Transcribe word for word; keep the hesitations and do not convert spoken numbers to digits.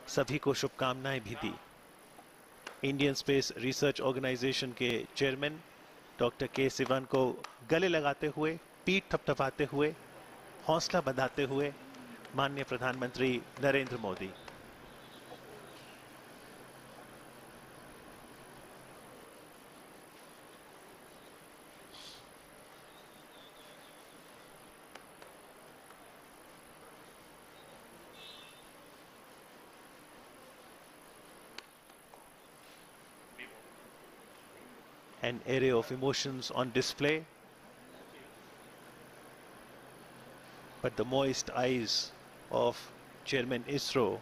सभी को शुभकामनाएं भी दी। इंडियन स्पेस रिसर्च ऑर्गेनाइजेशन के चेयरमैन डॉक्टर के सिवन को गले लगाते हुए, पीठ थपथपाते हुए, हौसला बंधाते हुए माननीय प्रधानमंत्री Narendra Modi. An array of emotions on display, but the moist eyes of Chairman ISRO